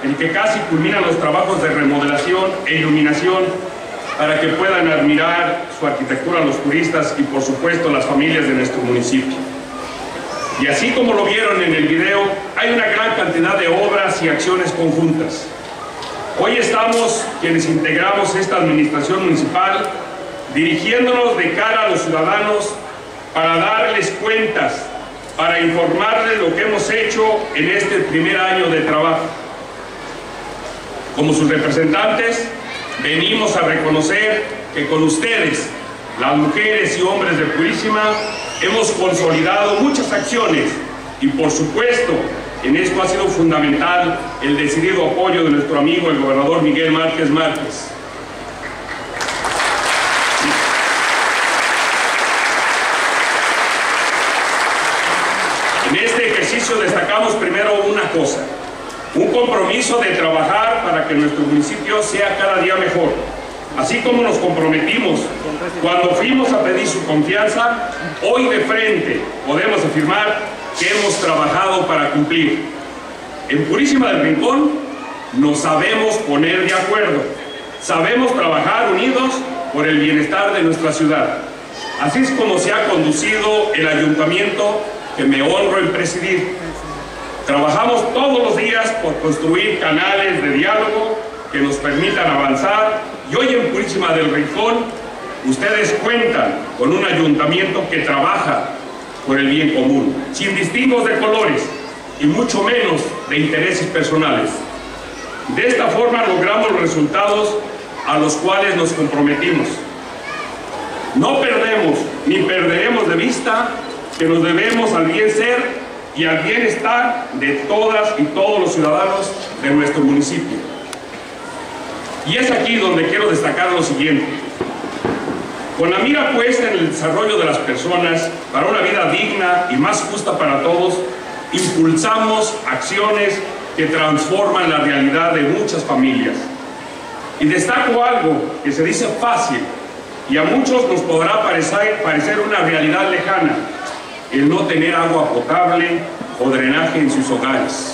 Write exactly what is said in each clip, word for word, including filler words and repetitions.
en que casi culminan los trabajos de remodelación e iluminación para que puedan admirar su arquitectura los turistas y por supuesto las familias de nuestro municipio. Y así como lo vieron en el video, hay una gran cantidad de obras y acciones conjuntas. Hoy estamos, quienes integramos esta administración municipal, dirigiéndonos de cara a los ciudadanos para darles cuentas, para informarles lo que hemos hecho en este primer año de trabajo. Como sus representantes, venimos a reconocer que con ustedes, las mujeres y hombres de Purísima, hemos consolidado muchas acciones y por supuesto, en esto ha sido fundamental el decidido apoyo de nuestro amigo el gobernador Miguel Márquez Márquez. En este ejercicio destacamos primero una cosa, un compromiso de trabajar para que nuestro municipio sea cada día mejor. Así como nos comprometimos cuando fuimos a pedir su confianza, hoy de frente podemos afirmar que hemos trabajado para cumplir. En Purísima del Rincón nos sabemos poner de acuerdo, sabemos trabajar unidos por el bienestar de nuestra ciudad. Así es como se ha conducido el ayuntamiento que me honro en presidir. Trabajamos todos los días por construir canales de diálogo que nos permitan avanzar y hoy en Purísima del Rincón ustedes cuentan con un ayuntamiento que trabaja por el bien común, sin distingos de colores y mucho menos de intereses personales. De esta forma logramos los resultados a los cuales nos comprometimos. No perdemos ni perderemos de vista que nos debemos al bien ser y al bienestar de todas y todos los ciudadanos de nuestro municipio. Y es aquí donde quiero destacar lo siguiente. Con la mira puesta en el desarrollo de las personas para una vida digna y más justa para todos, impulsamos acciones que transforman la realidad de muchas familias. Y destaco algo que se dice fácil y a muchos nos podrá parecer, parecer una realidad lejana: el no tener agua potable o drenaje en sus hogares.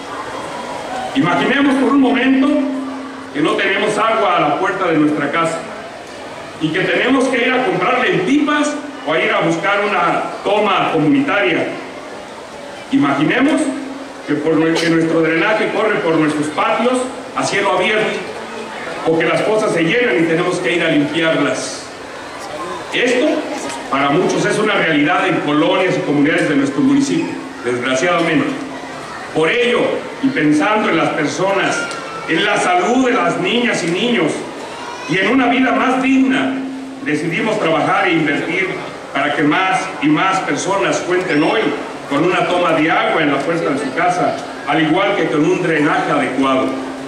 Imaginemos por un momento que no tenemos agua a la puerta de nuestra casa y que tenemos que ir a comprarle en pipas o a ir a buscar una toma comunitaria. Imaginemos que, por, que nuestro drenaje corre por nuestros patios a cielo abierto o que las pozas se llenan y tenemos que ir a limpiarlas. Esto para muchos es una realidad en colonias y comunidades de nuestro municipio, desgraciadamente. Por ello, y pensando en las personas, en la salud de las niñas y niños y en una vida más digna, decidimos trabajar e invertir para que más y más personas cuenten hoy con una toma de agua en la puerta de su casa, al igual que con un drenaje adecuado.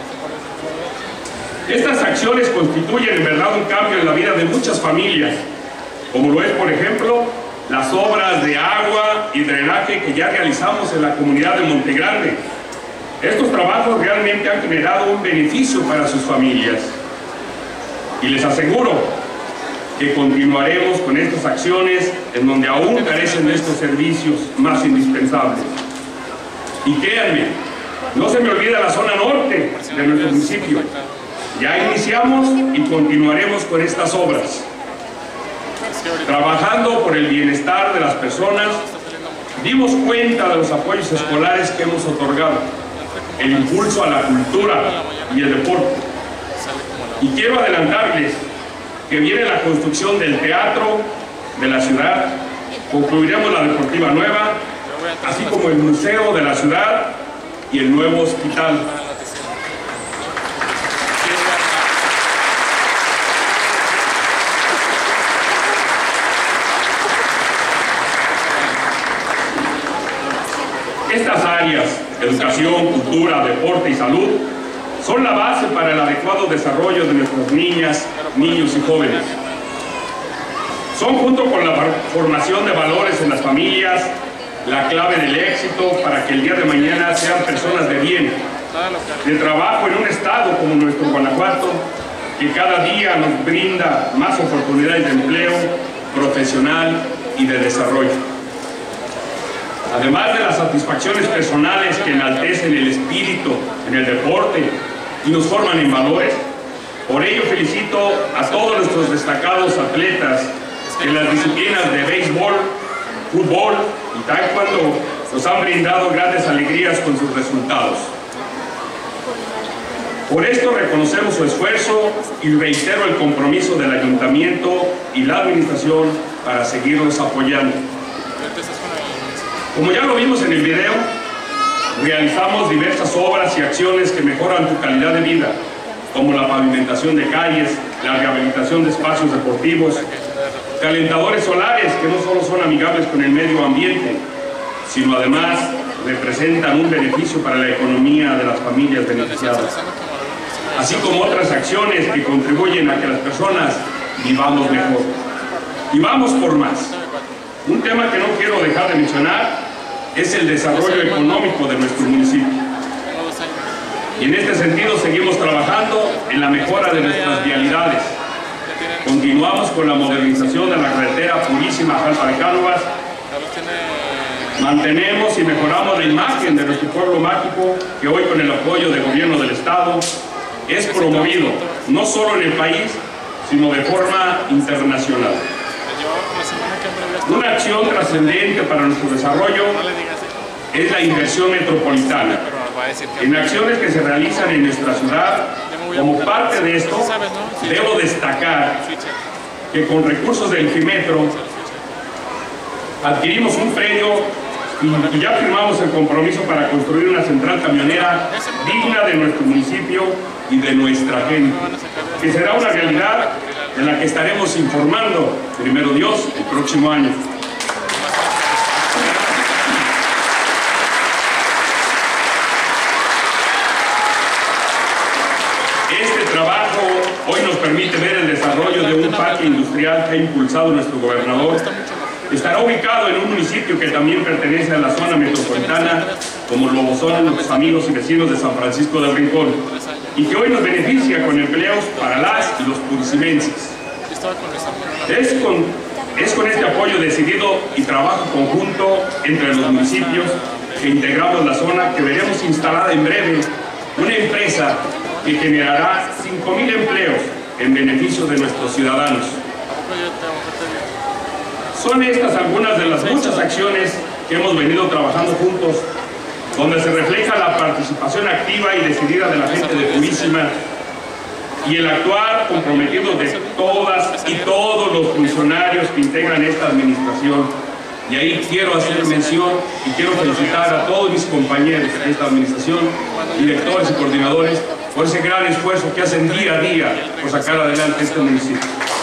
Estas acciones constituyen en verdad un cambio en la vida de muchas familias, como lo es, por ejemplo, las obras de agua y drenaje que ya realizamos en la comunidad de Montegrande. Estos trabajos realmente han generado un beneficio para sus familias. Y les aseguro que continuaremos con estas acciones en donde aún carecen de estos servicios más indispensables. Y créanme, no se me olvida la zona norte de nuestro municipio. Ya iniciamos y continuaremos con estas obras, trabajando por el bienestar de las personas. Dimos cuenta de los apoyos escolares que hemos otorgado, el impulso a la cultura y el deporte. Y quiero adelantarles que viene la construcción del teatro de la ciudad, concluiremos la deportiva nueva, así como el museo de la ciudad y el nuevo hospital. Estas áreas, educación, cultura, deporte y salud, son la base para el adecuado desarrollo de nuestras niñas, niños y jóvenes. Son, junto con la formación de valores en las familias, la clave del éxito para que el día de mañana sean personas de bien, de trabajo en un estado como nuestro Guanajuato, que cada día nos brinda más oportunidades de empleo profesional y de desarrollo. además de las satisfacciones personales que enaltecen el espíritu en el deporte y nos forman en valores. Por ello felicito a todos nuestros destacados atletas que en las disciplinas de béisbol, fútbol y taekwondo nos han brindado grandes alegrías con sus resultados. Por esto reconocemos su esfuerzo y reitero el compromiso del Ayuntamiento y la Administración para seguirlos apoyando. Como ya lo vimos en el video, realizamos diversas obras y acciones que mejoran tu calidad de vida, como la pavimentación de calles, la rehabilitación de espacios deportivos, calentadores solares que no solo son amigables con el medio ambiente, sino además representan un beneficio para la economía de las familias beneficiadas, así como otras acciones que contribuyen a que las personas vivamos mejor. Y vamos por más. Un tema que no quiero dejar de mencionar es el desarrollo económico de nuestro municipio. Y en este sentido seguimos trabajando en la mejora de nuestras vialidades. Continuamos con la modernización de la carretera Purísima-Jalpa de Cánovas. Mantenemos y mejoramos la imagen de nuestro pueblo mágico, que hoy con el apoyo del gobierno del estado es promovido no solo en el país, sino de forma internacional. Una acción trascendente para nuestro desarrollo es la inversión metropolitana, en acciones que se realizan en nuestra ciudad. Como parte de esto, debo destacar que con recursos del Infimetro adquirimos un predio y ya firmamos el compromiso para construir una central camionera digna de nuestro municipio y de nuestra gente, que será una realidad de la que estaremos informando, primero Dios, el próximo año. Este trabajo hoy nos permite ver el desarrollo de un parque industrial que ha impulsado nuestro gobernador. Estará ubicado en un municipio que también pertenece a la zona metropolitana, como lo son los amigos y vecinos de San Francisco del Rincón, y que hoy nos beneficia con empleos para las y los puricimenses. Es con, es con este apoyo decidido y trabajo conjunto entre los municipios que integramos la zona que veremos instalada en breve una empresa que generará cinco mil empleos en beneficio de nuestros ciudadanos. Son estas algunas de las muchas acciones que hemos venido trabajando juntos, donde se refleja la participación activa y decidida de la gente de Purísima y el actuar comprometido de todas y todos los funcionarios que integran esta administración. Y ahí quiero hacer mención y quiero felicitar a todos mis compañeros de esta administración, directores y coordinadores, por ese gran esfuerzo que hacen día a día por sacar adelante este municipio.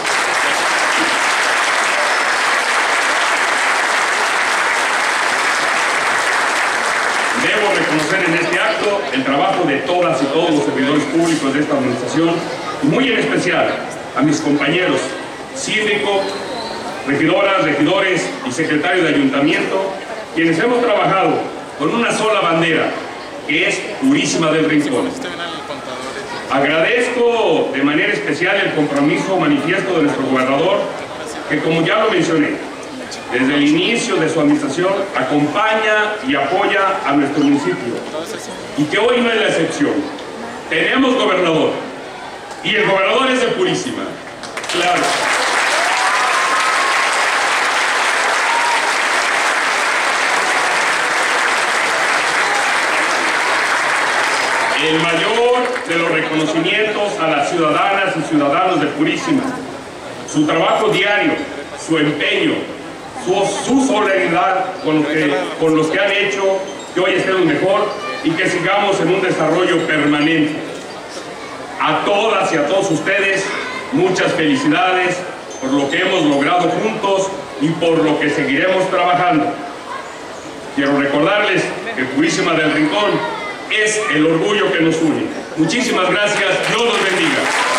Debo reconocer en este acto el trabajo de todas y todos los servidores públicos de esta administración, y muy en especial a mis compañeros síndico, regidoras, regidores y secretarios de ayuntamiento, quienes hemos trabajado con una sola bandera, que es Purísima del Rincón. Agradezco de manera especial el compromiso manifiesto de nuestro gobernador, que como ya lo mencioné, desde el inicio de su administración acompaña y apoya a nuestro municipio, y que hoy no es la excepción. Tenemos gobernador, y el gobernador es de Purísima, claro. El mayor de los reconocimientos a las ciudadanas y ciudadanos de Purísima, su trabajo diario, su empeño, su, su solidaridad con los, que, con los que han hecho que hoy estemos mejor y que sigamos en un desarrollo permanente. A todas y a todos ustedes, muchas felicidades por lo que hemos logrado juntos y por lo que seguiremos trabajando. Quiero recordarles que Purísima del Rincón es el orgullo que nos une. Muchísimas gracias, Dios los bendiga.